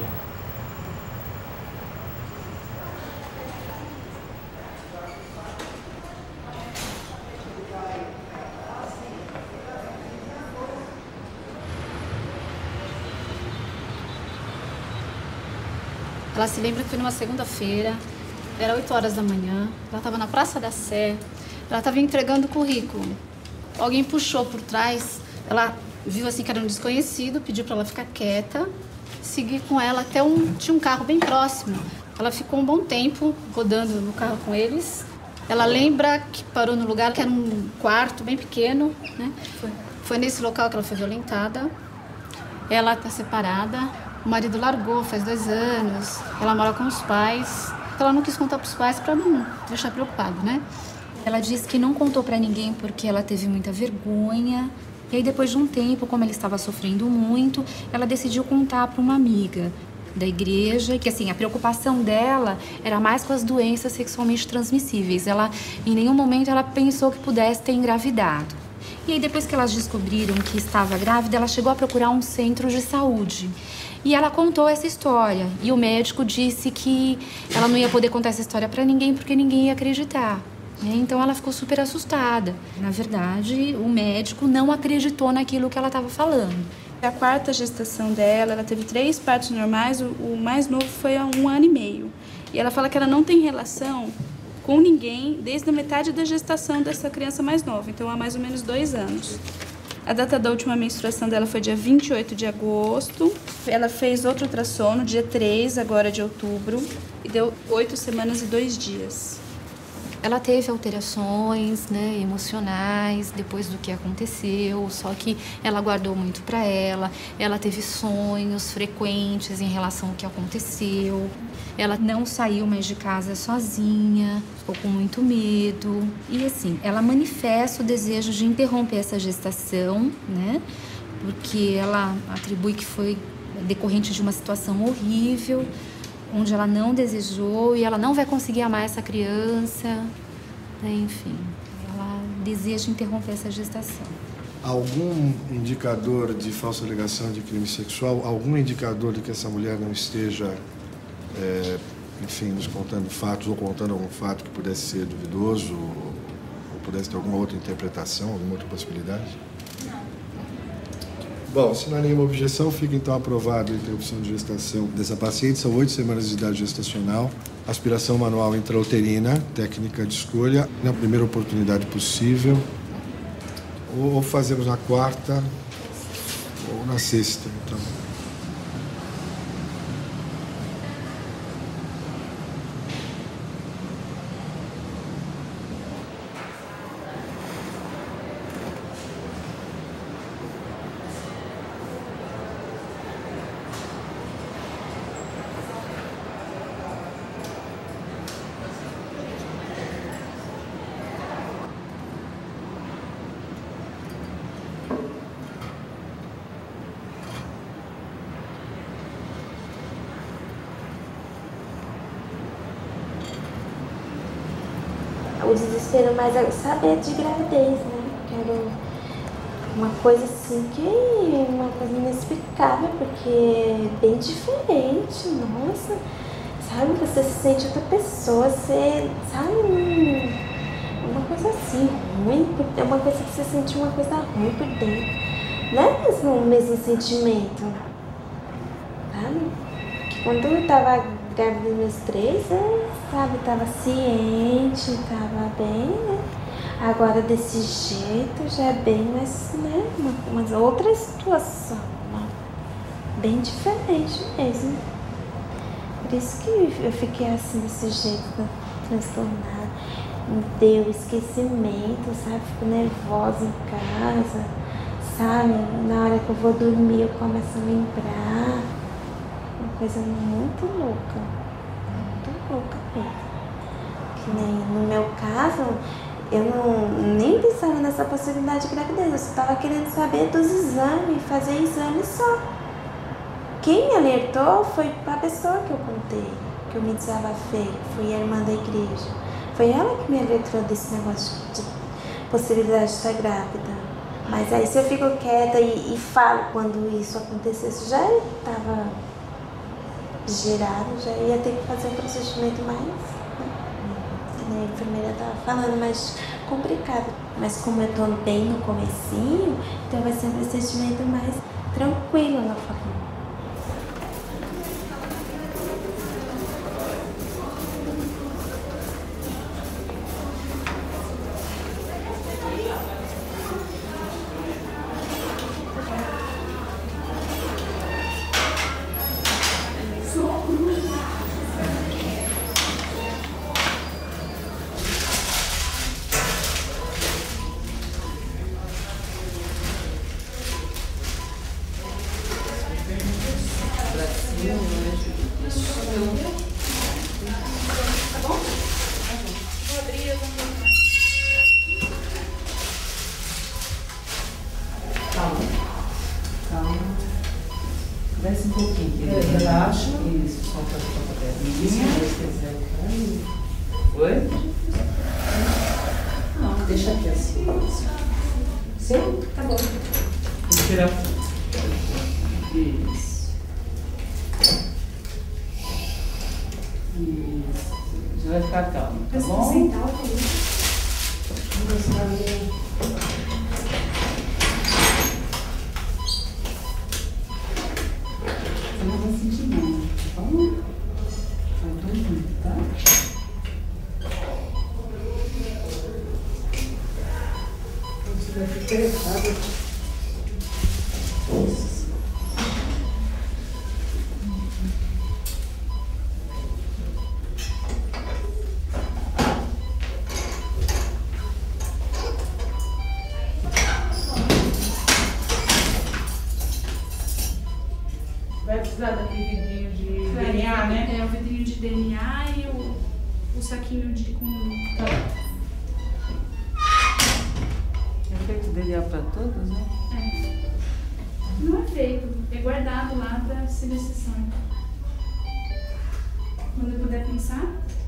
Ela se lembra que foi numa segunda-feira, era oito horas da manhã, ela estava na Praça da Sé, ela estava entregando o currículo. Alguém puxou por trás, ela viu assim que era um desconhecido, pediu para ela ficar quieta, seguir com ela até um... tinha um carro bem próximo. Ela ficou um bom tempo rodando no carro com eles. Ela lembra que parou no lugar que era um quarto bem pequeno, né? Foi, foi nesse local que ela foi violentada. Ela está separada. O marido largou faz dois anos, ela mora com os pais. Ela não quis contar para os pais para não deixar preocupado, né? Ela disse que não contou para ninguém porque ela teve muita vergonha. E aí depois de um tempo, como ela estava sofrendo muito, ela decidiu contar para uma amiga da igreja, que assim, a preocupação dela era mais com as doenças sexualmente transmissíveis. Ela, em nenhum momento, ela pensou que pudesse ter engravidado. E aí depois que elas descobriram que estava grávida, ela chegou a procurar um centro de saúde. E ela contou essa história. E o médico disse que ela não ia poder contar essa história para ninguém porque ninguém ia acreditar. Então ela ficou super assustada. Na verdade, o médico não acreditou naquilo que ela estava falando. A quarta gestação dela, ela teve três partos normais, o mais novo foi há um ano e meio. E ela fala que ela não tem relação com ninguém desde a metade da gestação dessa criança mais nova, então há mais ou menos dois anos. A data da última menstruação dela foi dia vinte e oito de agosto. Ela fez outro ultrassom no dia três, agora de outubro, e deu oito semanas e dois dias. Ela teve alterações, né, emocionais depois do que aconteceu, só que ela guardou muito para ela. Ela teve sonhos frequentes em relação ao que aconteceu. Ela não saiu mais de casa sozinha, ficou com muito medo. E assim, ela manifesta o desejo de interromper essa gestação, né, porque ela atribui que foi decorrente de uma situação horrível, onde ela não desejou e ela não vai conseguir amar essa criança, né? Enfim, ela deseja interromper essa gestação. Algum indicador de falsa alegação de crime sexual, algum indicador de que essa mulher não esteja, é, enfim, nos contando fatos ou contando algum fato que pudesse ser duvidoso ou, ou pudesse ter alguma outra interpretação, alguma outra possibilidade? Bom, se não há nenhuma objeção, fica então aprovado a interrupção de gestação dessa paciente. São oito semanas de idade gestacional, aspiração manual intrauterina, técnica de escolha, na primeira oportunidade possível, ou fazemos na quarta ou na sexta. Então. desespero mais é saber de gravidez, né? Quero uma coisa assim que uma coisa inexplicável, porque é bem diferente, nossa, sabe? Você se sente outra pessoa, você, sabe? Uma coisa assim, ruim, é uma coisa que você sente uma coisa ruim por dentro. Não é mesmo o mesmo sentimento, sabe? Que quando eu tava grávida dos meus três, eu, sabe, tava ciente, tava bem, né? Agora desse jeito já é bem mais, né, uma, uma outra situação, né? Bem diferente mesmo. Por isso que eu fiquei assim, desse jeito, transtornada. Me deu esquecimento, sabe? Fico nervosa em casa, sabe? Na hora que eu vou dormir eu começo a lembrar. Uma coisa muito louca, muito louca mesmo. Que nem no meu caso, eu não, nem pensava nessa possibilidade de gravidez, eu só estava querendo saber dos exames, fazer exame só. Quem me alertou foi a pessoa que eu contei, que eu me desabafei, foi a irmã da igreja. Foi ela que me alertou desse negócio de possibilidade de estar grávida. Mas aí se eu fico quieta e, e falo quando isso acontecesse, já estava gerado, já ia ter que fazer um procedimento mais, né? A enfermeira estava falando, mais complicado. Mas como eu estou bem no comecinho, então vai ser um procedimento mais tranquilo, ela falou. Desce um pouquinho, querida. Relaxa. Isso, solta a sua perninha. Oi? Não, deixa aqui assim. Sim? Tá bom. Vou tirar. Isso. Isso. Você vai ficar calma, tá bom? Sentar o não vai sentir nada, tá bom? Vai tudo junto, tá? Você vai ficar errado. Isso. Vai precisar daquele vidrinho de D N A, né? É, o vidrinho de D N A e o, o saquinho de com... Tá. É feito D N A para todos, né? É. Não é feito, é guardado lá para ser necessário. Quando eu puder pensar.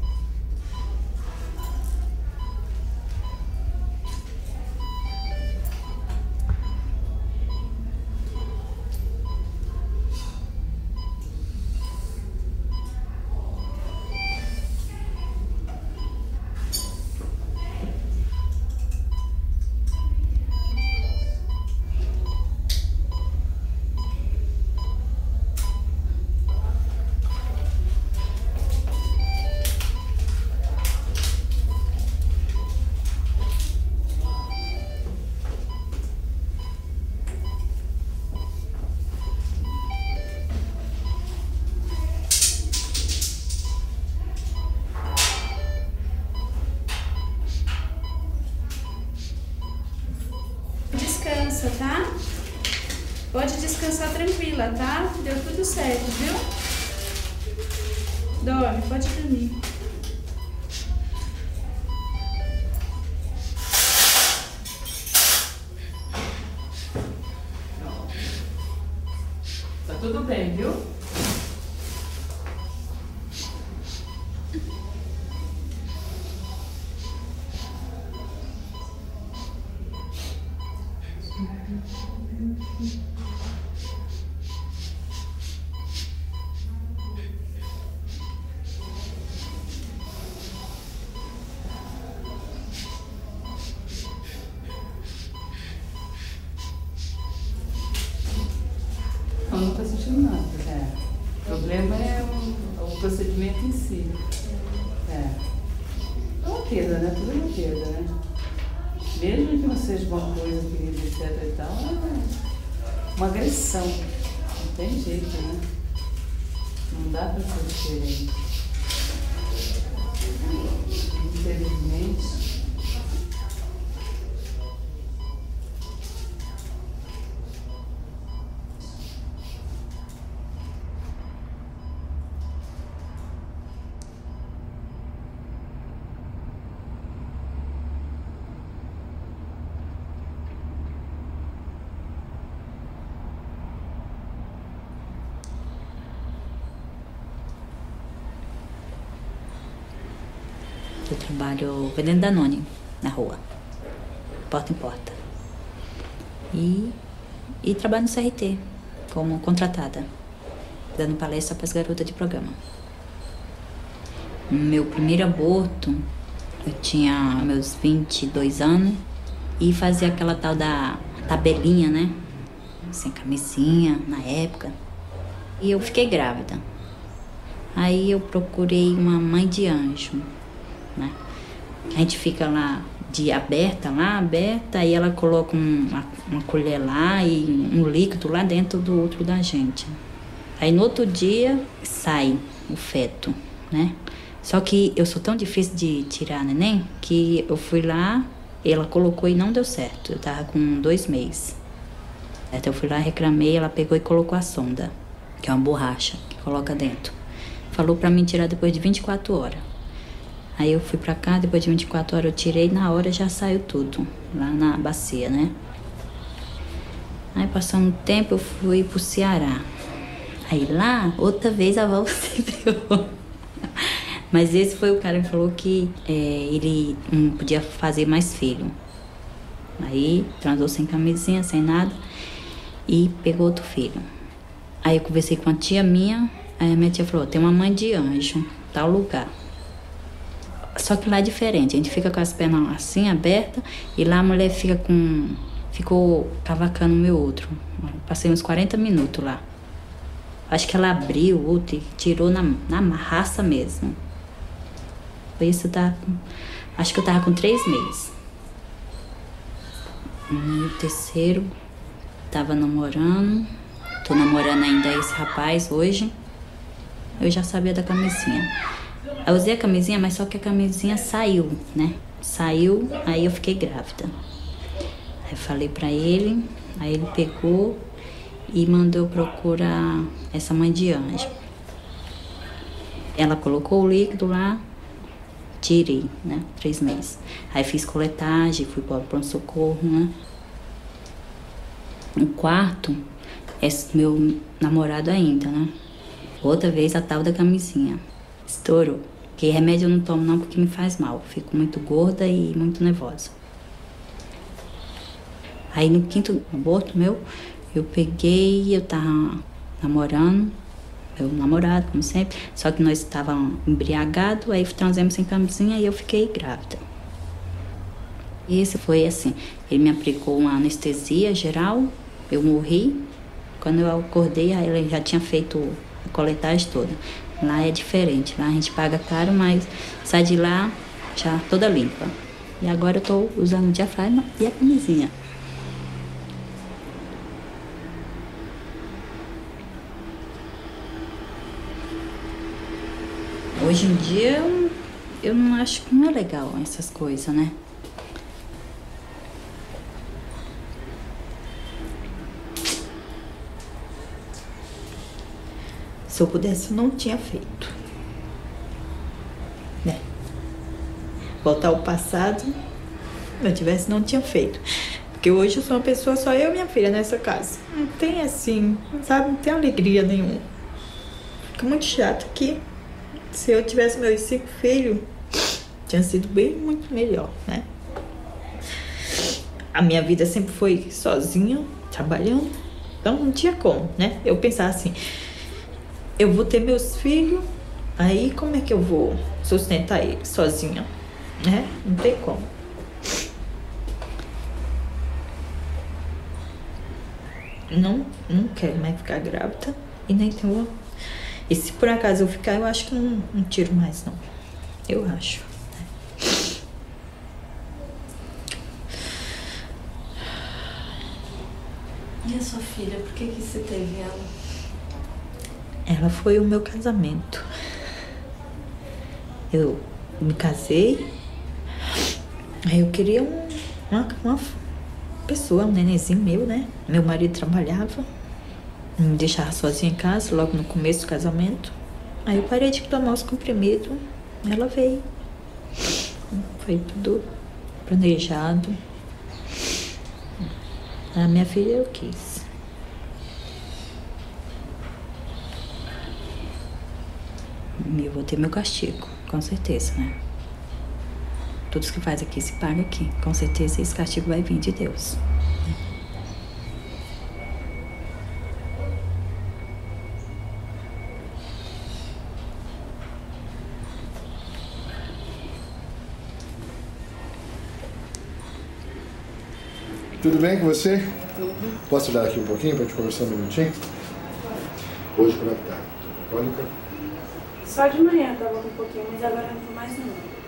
Descansa, tá? Pode descansar tranquila, tá? Deu tudo certo, viu? Dorme, pode dormir. Tá tudo bem, viu? Não, não está sentindo nada. É. O problema é o, o procedimento em si. É. É uma perda, né? Tudo é uma perda, né? Mesmo que não seja uma coisa, etc e tal, é uma agressão. Não tem jeito, né? Não dá para ser diferente. Infelizmente. Eu trabalho vendendo Danone na rua, porta em porta. E, e trabalho no C R T, como contratada, dando palestra para as garotas de programa. Meu primeiro aborto, eu tinha meus vinte e dois anos e fazia aquela tal da tabelinha, né? Sem camisinha, na época. E eu fiquei grávida. Aí eu procurei uma mãe de anjo. Né? A gente fica lá de aberta, lá aberta, aí ela coloca um, uma, uma colher lá e um líquido lá dentro do útero da gente. Aí no outro dia sai o feto, né? Só que eu sou tão difícil de tirar neném que eu fui lá, ela colocou e não deu certo. Eu tava com dois meses. Então eu fui lá, reclamei, ela pegou e colocou a sonda, que é uma borracha que coloca dentro. Falou pra mim tirar depois de vinte e quatro horas. Aí eu fui pra cá, depois de vinte e quatro horas eu tirei, na hora já saiu tudo, lá na bacia, né? Aí passou um tempo, eu fui pro Ceará. Aí lá, outra vez a avó se pegou. Mas esse foi o cara que falou que é, ele não podia fazer mais filho. Aí transou sem camisinha, sem nada, e pegou outro filho. Aí eu conversei com a tia minha, aí a minha tia falou, tem uma mãe de anjo, tal lugar. Só que lá é diferente, a gente fica com as pernas assim, abertas, e lá a mulher fica com... ficou cavacando o meu outro. Passei uns quarenta minutos lá. Acho que ela abriu o outro e tirou na, na raça mesmo. Foi isso, eu tava com, acho que eu tava com três meses. E o terceiro, tava namorando, tô namorando ainda esse rapaz hoje. Eu já sabia da camisinha. Eu usei a camisinha, mas só que a camisinha saiu, né? Saiu, aí eu fiquei grávida. Aí eu falei pra ele, aí ele pegou e mandou procurar essa mãe de anjo. Ela colocou o líquido lá, tirei, né? Três meses. Aí fiz coletagem, fui para o pronto-socorro, né? Um quarto, esse meu namorado ainda, né? Outra vez a tal da camisinha. Estourou. Que remédio eu não tomo não porque me faz mal. Fico muito gorda e muito nervosa. Aí no quinto aborto meu, eu peguei, eu tava namorando, meu namorado, como sempre, só que nós estávamos embriagados, aí transamos sem camisinha e eu fiquei grávida. E esse foi assim, ele me aplicou uma anestesia geral, eu morri. Quando eu acordei, aí ele já tinha feito a coletagem toda. Lá é diferente, lá a gente paga caro, mas sai de lá já toda limpa. E agora eu tô usando o diafragma e a camisinha. Hoje em dia eu, eu não acho que não é legal essas coisas, né? Se eu pudesse, eu não tinha feito. Né? Voltar ao passado, se eu tivesse, não tinha feito. Porque hoje eu sou uma pessoa, só eu e minha filha nessa casa. Não tem assim, sabe? Não tem alegria nenhuma. Fica muito chato aqui. Se eu tivesse meus cinco filhos, tinha sido bem muito melhor, né? A minha vida sempre foi sozinha. trabalhando. Então não tinha como, né? Eu pensava assim, eu vou ter meus filhos, aí como é que eu vou sustentar eles sozinha, né? Não tem como. Não, não quero mais ficar grávida e nem tenho. E se por acaso eu ficar, eu acho que não, não tiro mais, não. Eu acho. E a sua filha, por que que você teve ela? Ela foi o meu casamento. Eu me casei, aí eu queria um, uma, uma pessoa, um nenenzinho meu, né? Meu marido trabalhava, me deixava sozinha em casa, logo no começo do casamento. Aí eu parei de tomar os comprimidos, ela veio. Foi tudo planejado. A minha filha eu quis. Eu vou ter meu castigo, com certeza, né? Todos que faz aqui se pagam aqui. Com certeza esse castigo vai vir de Deus. Tudo bem com você? Tudo. Posso olhar aqui um pouquinho para te conversar um minutinho? Hoje como é que tá? Cólica? Só de manhã tava com um pouquinho, mas agora não tô mais não.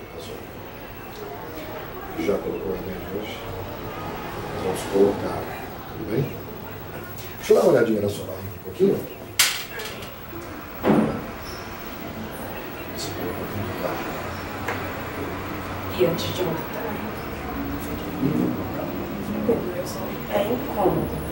Já colocou a remédio hoje? Vamos colocar, tudo bem? Deixa eu dar uma olhadinha na sua barriga um pouquinho. Você colocou tudo cá. E antes de ontem também. É incômodo.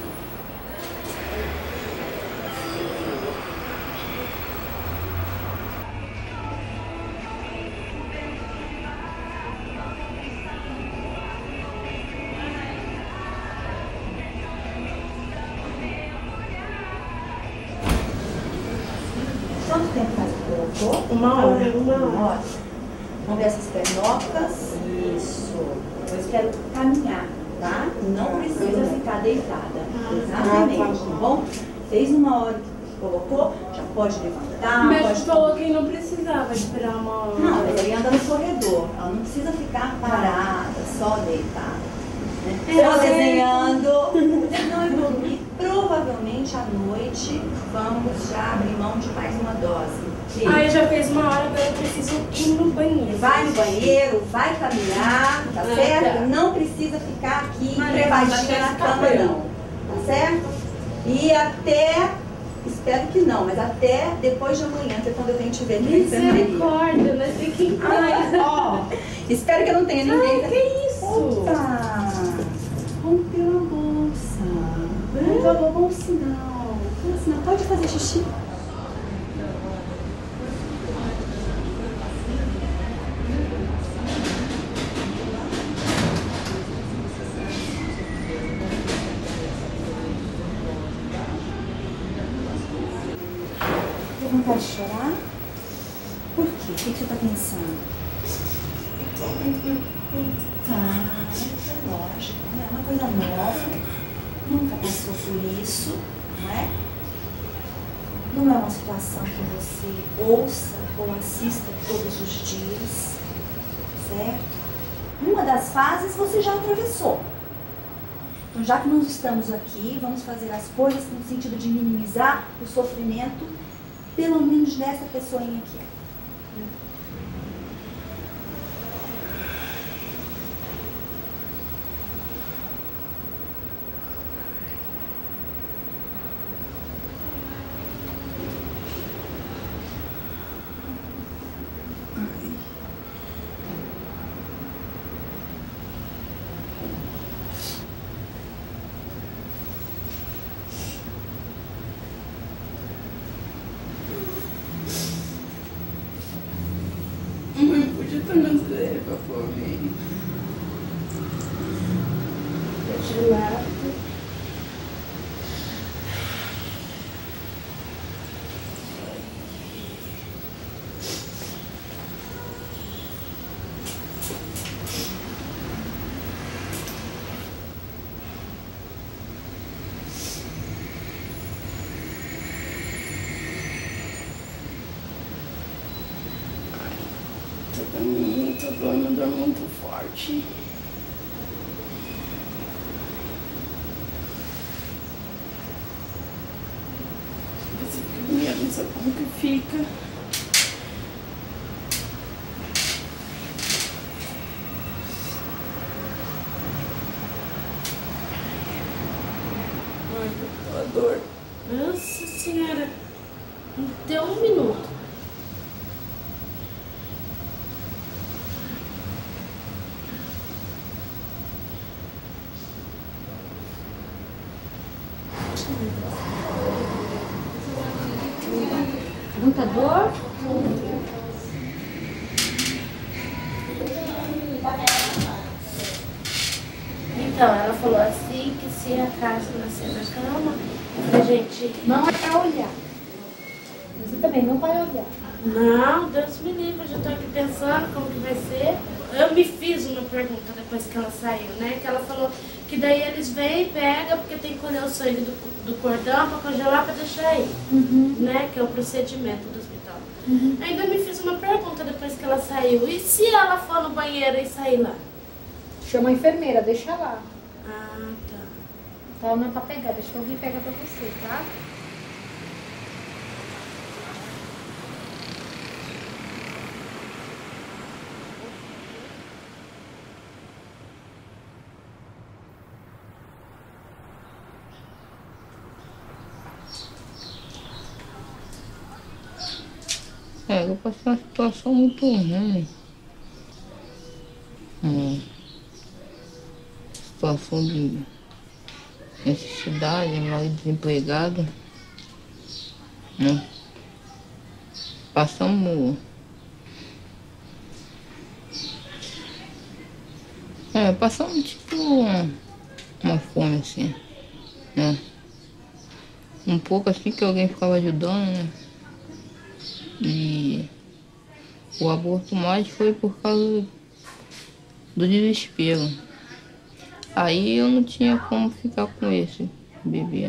Quanto tempo faz que colocou? Uma hora. Uma hora. Vamos ver essas pernocas. Isso. Eu quero caminhar, tá? Não precisa ficar deitada. Exatamente, tá bom? Fez uma hora que colocou, já pode levantar. O médico pode... falou que não precisava esperar uma hora. Não, mas ele anda no corredor. Ela não precisa ficar parada, só deitada. Né? É, Só é. desenhando. Não evoluir. Provavelmente à noite vamos já abrir mão de mais uma dose. Aí já fez uma hora, agora eu preciso ir no banheiro. Vai no banheiro, vai caminhar, tá Ah, certo? tá. Não precisa ficar aqui Mas trevadinha na não, cama, não. Tá certo? E até, espero que não, mas até depois de amanhã, que é quando eu venho te ver na enfermaria. Misericórdia, nós temos que ir em casa. Ó, espero que eu não tenha ninguém. Ai, que isso? Opa! Rompeu a bolsa. Rompeu a bolsa, bom sinal. Bom sinal. Pode fazer xixi. Tem vontade de chorar? Por quê? O que você está pensando? Tá, é lógico, é uma coisa nova, nunca passou por isso, não é? Não é uma situação que você ouça ou assista todos os dias, certo? Uma das fases você já atravessou. Então, já que nós estamos aqui, vamos fazer as coisas no sentido de minimizar o sofrimento, pelo menos dessa pessoinha aqui. Mãe, podia estar mais velha pra pôr bem. De lado. dor, uma dor muito forte. Você fica me avisa como que fica. Ai, a dor. Nossa Senhora. Não deu um minuto. Muita dor? Então, ela falou assim que se a Cássia nascer na cama, a gente... Não é pra olhar. Você também não vai olhar. Não, Deus me livre, eu já tô aqui pensando como que vai ser. Eu me fiz uma pergunta depois que ela saiu, né? Que ela falou que daí eles vêm e pegam, porque tem que colher o sangue do, do cordão pra congelar pra deixar aí, Uhum. né? Que é o procedimento do hospital. Uhum. Ainda me fiz uma pergunta depois que ela saiu. E se ela for no banheiro e sair lá? Chama a enfermeira, deixa lá. Ah, tá. Tá, não é pra pegar, deixa eu alguém pegar pra você, tá? É, eu passei uma situação muito ruim. Uma situação de necessidade, marido desempregado. Né? Passamos. É, passamos tipo uma, uma fome assim, né? Um pouco assim que alguém ficava ajudando, né? E o aborto mais foi por causa do desespero. Aí eu não tinha como ficar com esse bebê.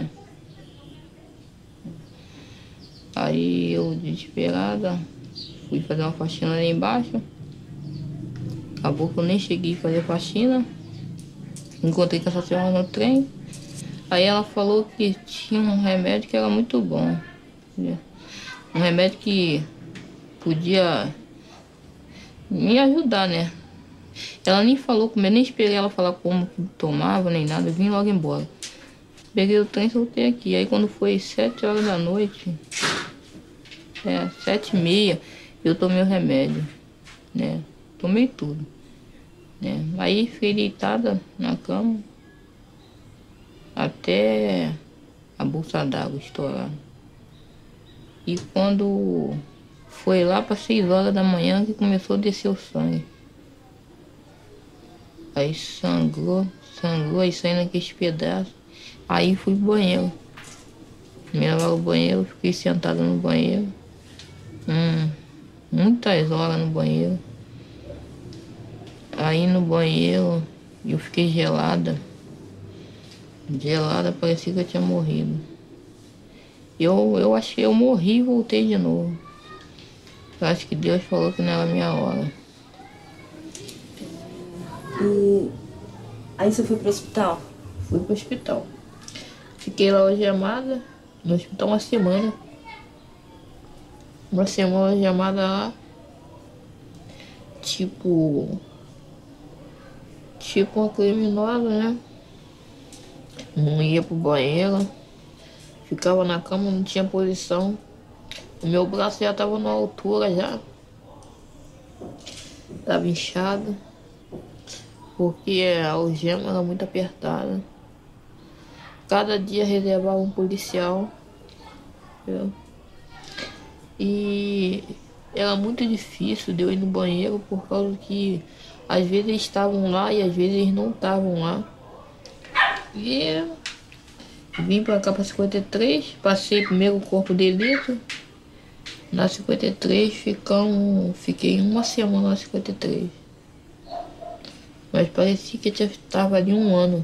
Aí eu, desesperada, fui fazer uma faxina lá embaixo. Acabou que eu nem cheguei a fazer faxina. Encontrei com essa senhora no trem. Aí ela falou que tinha um remédio que era muito bom. Entendeu? Um remédio que podia me ajudar, né? Ela nem falou como, eu nem esperei ela falar como que tomava, nem nada, eu vim logo embora. Peguei o trem e soltei aqui. Aí quando foi sete horas da noite, é, sete e meia, eu tomei o remédio, né? Tomei tudo, né? Aí fiquei deitada na cama até a bolsa d'água estourar. E quando foi lá para seis horas da manhã que começou a descer o sangue. Aí sangrou, sangrou, aí saindo aqueles pedaços. Aí fui pro banheiro. Me levaram ao banheiro, fiquei sentada no banheiro. Hum, muitas horas no banheiro. Aí no banheiro eu fiquei gelada. Gelada, parecia que eu tinha morrido. Eu, eu acho que eu morri e voltei de novo. Eu acho que Deus falou que não era a minha hora. E aí você foi pro hospital? Fui pro hospital. Fiquei lá algemada, no hospital uma semana. Uma semana algemada lá. Tipo... Tipo uma criminosa, né? Não ia pro banheiro. Ficava na cama, não tinha posição. O meu braço já estava na altura já. Estava inchado. Porque a algema era muito apertada. Cada dia reservava um policial. Entendeu? E era muito difícil de eu ir no banheiro por causa que às vezes eles estavam lá e às vezes eles não estavam lá. E vim pra cá pra cinquenta e três, passei primeiro o corpo de delito. Na cinquenta e três ficam, fiquei uma semana na cinquenta e três. Mas parecia que eu estava ali um ano.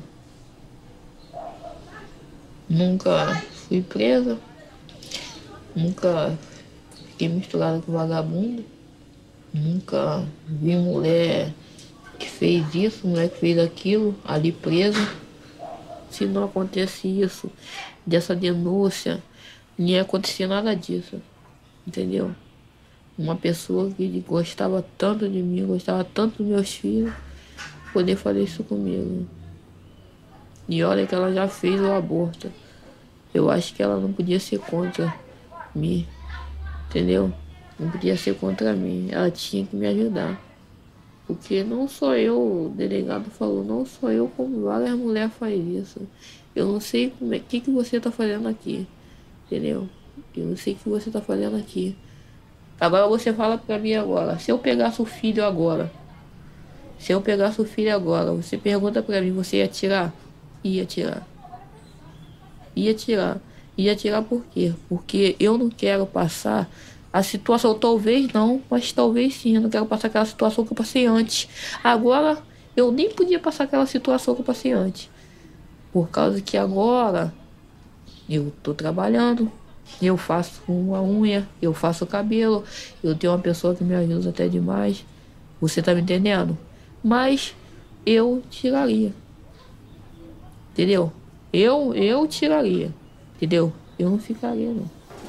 Nunca fui presa. Nunca fiquei misturada com vagabundo. Nunca vi mulher que fez isso, mulher que fez aquilo, ali presa. Se não acontece isso, dessa denúncia, não ia acontecer nada disso, entendeu? Uma pessoa que gostava tanto de mim, gostava tanto dos meus filhos, poder fazer isso comigo. E olha que ela já fez o aborto. Eu acho que ela não podia ser contra mim, entendeu? Não podia ser contra mim, ela tinha que me ajudar. Porque não sou eu, o delegado falou, não sou eu, como várias mulheres fazem isso. Eu não sei como é, o que, que você está fazendo aqui, entendeu? Eu não sei o que você está fazendo aqui. Agora você fala pra mim agora, se eu pegasse o filho agora, se eu pegasse o filho agora, você pergunta pra mim, você ia tirar? Ia tirar. Ia tirar. Ia tirar por quê? Porque eu não quero passar a situação, talvez não, mas talvez sim, eu não quero passar aquela situação que eu passei antes. Agora, eu nem podia passar aquela situação que eu passei antes. Por causa que agora, eu tô trabalhando, eu faço uma unha, eu faço o cabelo, eu tenho uma pessoa que me ajuda até demais. Você tá me entendendo? Mas eu tiraria. Entendeu? Eu, eu tiraria. Entendeu? Eu não ficaria, não.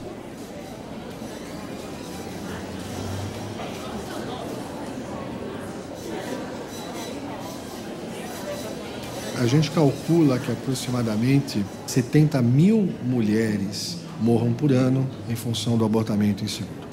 A gente calcula que aproximadamente setenta mil mulheres morram por ano em função do abortamento inseguro.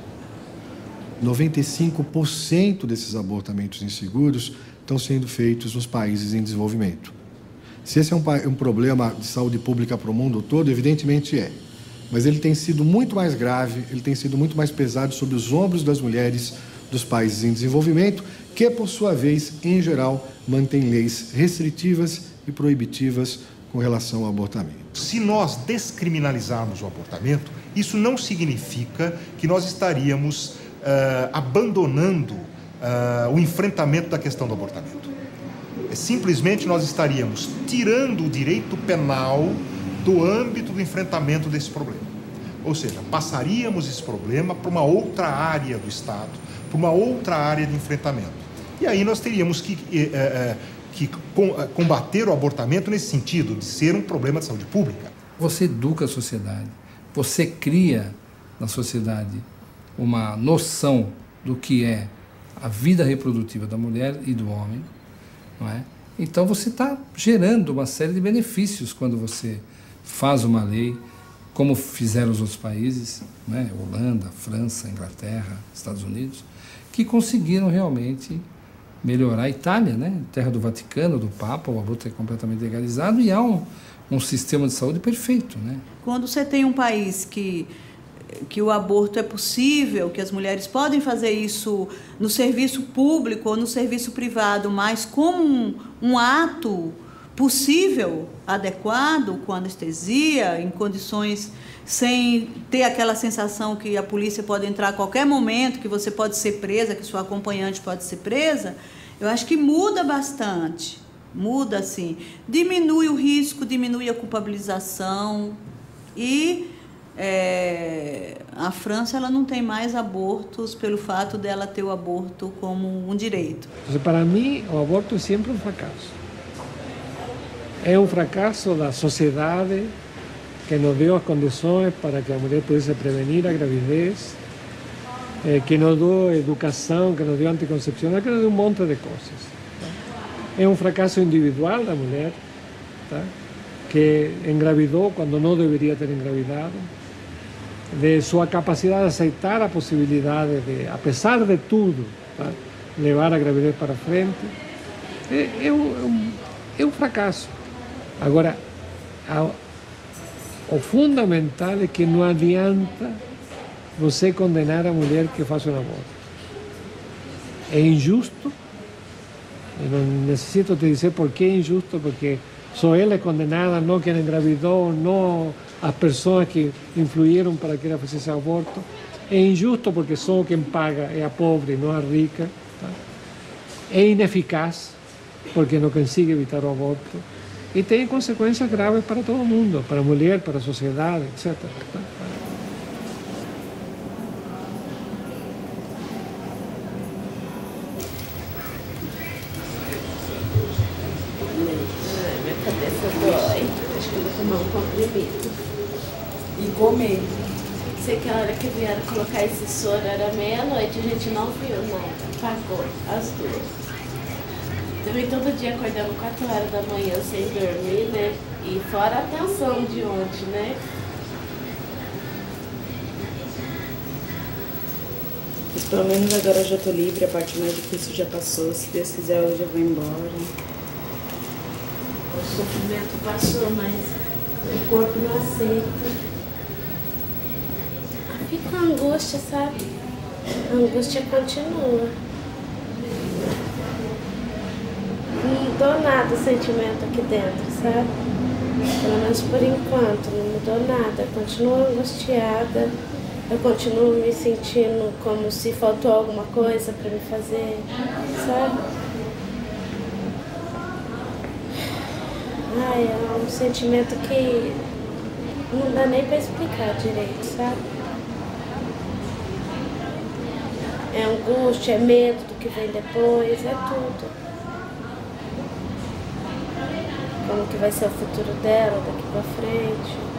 noventa e cinco por cento desses abortamentos inseguros estão sendo feitos nos países em desenvolvimento. Se esse é um, um problema de saúde pública para o mundo todo, evidentemente é. Mas ele tem sido muito mais grave, ele tem sido muito mais pesado sobre os ombros das mulheres dos países em desenvolvimento, que, por sua vez, em geral, mantêm leis restritivas e proibitivas com relação ao abortamento. Se nós descriminalizarmos o abortamento, isso não significa que nós estaríamos uh, abandonando uh, o enfrentamento da questão do abortamento. É, simplesmente nós estaríamos tirando o direito penal do âmbito do enfrentamento desse problema. Ou seja, passaríamos esse problema para uma outra área do Estado, para uma outra área de enfrentamento. E aí nós teríamos que... Uh, uh, que combater o abortamento nesse sentido, de ser um problema de saúde pública. Você educa a sociedade, você cria na sociedade uma noção do que é a vida reprodutiva da mulher e do homem, não é? Então você está gerando uma série de benefícios quando você faz uma lei, como fizeram os outros países, né? Holanda, França, Inglaterra, Estados Unidos, que conseguiram realmente melhorar. A Itália, né? Terra do Vaticano, do Papa, o aborto é completamente legalizado e há um, um sistema de saúde perfeito, né? Quando você tem um país que, que o aborto é possível, que as mulheres podem fazer isso no serviço público ou no serviço privado, mas como um, um ato possível, adequado, com anestesia, em condições sem ter aquela sensação que a polícia pode entrar a qualquer momento, que você pode ser presa, que sua acompanhante pode ser presa, eu acho que muda bastante. Muda, assim. Diminui o risco, diminui a culpabilização e é, a França ela não tem mais abortos pelo fato dela ter o aborto como um direito. Para mim, o aborto é sempre um fracasso. É um fracasso da sociedade que nos deu as condições para que a mulher pudesse prevenir a gravidez, eh, que nos deu educação, que nos deu anticoncepção, que nos deu um monte de coisas. É um fracasso individual da mulher, tá? Que engravidou quando não deveria ter engravidado, de sua capacidade de aceitar a possibilidade de, apesar de tudo, tá? Levar a gravidez para frente. É, é, um, é, um, é um fracasso. Agora, a, o fundamental é que não adianta você condenar a mulher que faz um aborto. É injusto. Eu não necessito te dizer por que é injusto, porque só ela é condenada, não quem engravidou, não as pessoas que influíram para que ela fizesse aborto. É injusto porque só quem paga é a pobre, não a rica. Tá? É ineficaz, porque não consegue evitar o aborto. E tem consequências graves para todo mundo, para a mulher, para a sociedade, etcétera. cabeça dói. Acho que eu vou tomar um comprimido. E comer. Sei que a hora que vieram colocar esse soro era meia-noite, a gente não viu nada. Apagou as duas. Também todo dia acordando quatro horas da manhã sem dormir, né? E fora a tensão de ontem, né? Mas pelo menos agora eu já tô livre, a parte mais difícil já passou. Se Deus quiser, eu já vou embora. O sofrimento passou, mas o corpo não aceita. Fica a angústia, sabe? A angústia continua. Não mudou nada o sentimento aqui dentro, sabe? Pelo menos por enquanto, não mudou nada. Eu continuo angustiada. Eu continuo me sentindo como se faltou alguma coisa pra me fazer, sabe? Ai, é um sentimento que não dá nem pra explicar direito, sabe? É angústia, é medo do que vem depois, é tudo. Como que vai ser o futuro dela daqui pra frente.